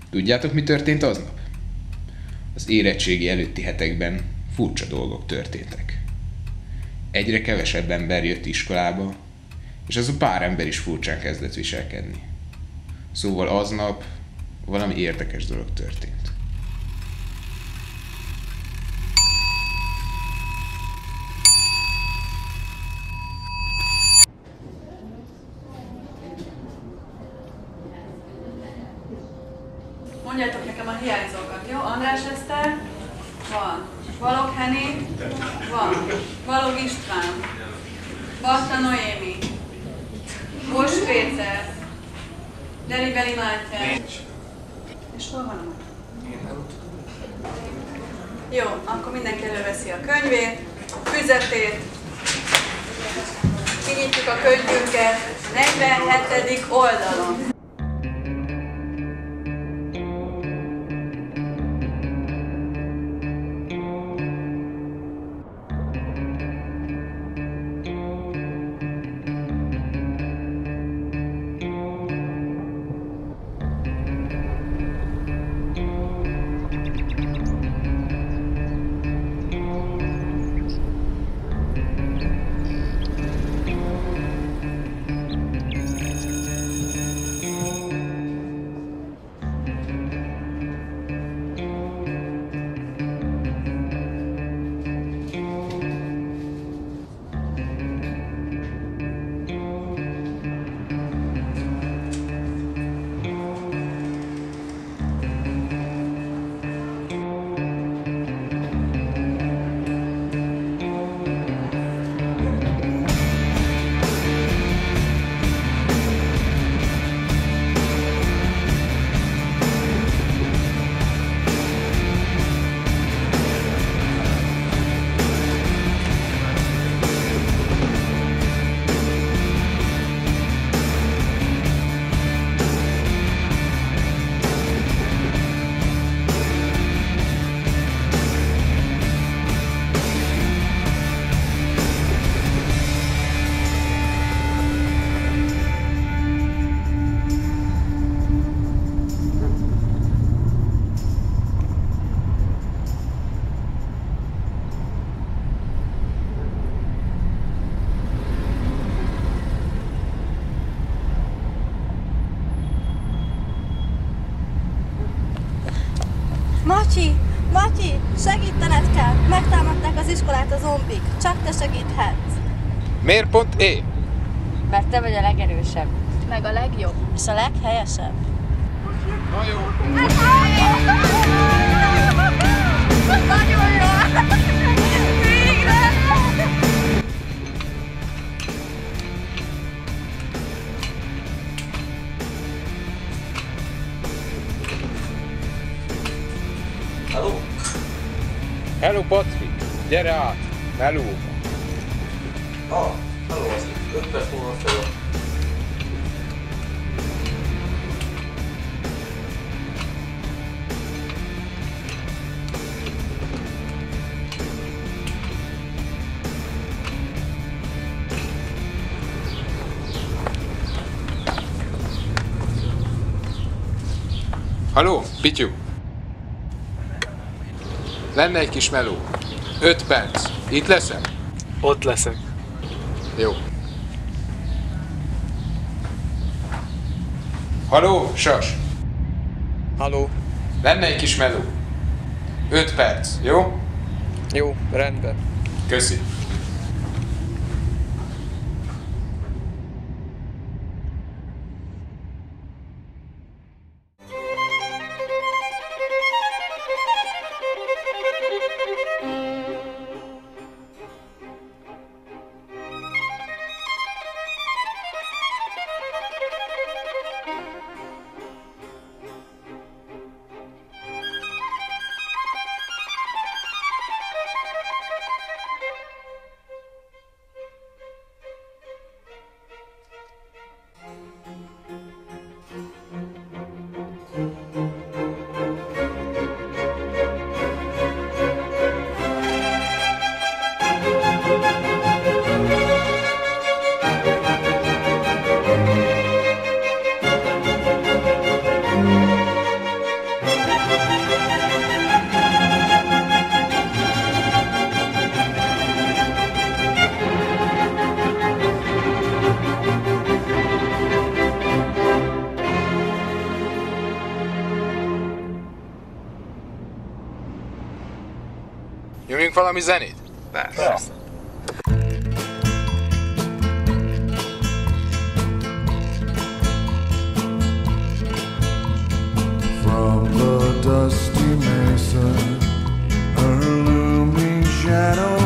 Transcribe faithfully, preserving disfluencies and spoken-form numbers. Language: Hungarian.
Tudjátok, mi történt aznap? Az érettségi előtti hetekben furcsa dolgok történtek. Egyre kevesebb ember jött iskolába, és az a pár ember is furcsán kezdett viselkedni. Szóval aznap valami érdekes dolog történt. Mondjátok nekem a hiányzókat, jó? András Eszter? Van. Balogh Henning? Van. Balogh István? Barta Noémi? Bos Péter? Deribeli Mátyás? És hol van a Én nem tudom. Jó, akkor mindenki előveszi a könyvét, füzetét. Kinyitjuk a könyvünket negyvenhetedik oldalon. Matyi! Matyi! Segítened kell! Megtámadták az iskolát a zombik. Csak te segíthetsz. Miért pont én? Mert te vagy a legerősebb. Meg a legjobb. És a leghelyesebb. Na jó. Nagyon jó! Végre! Hello? Hello, Patrik! Gyere át! Hello! Ah, hello, az öt perc múlva fel. Halló, Pityu! Lenne egy kis meló. Öt perc. Itt leszel? Ott leszek. Jó. Halló, Sas! Halló. Lenne egy kis meló. Öt perc, jó? Jó, rendben. Köszi. Nyomjunk valami zenét? Persze. From the dusty mesa, her looming shadow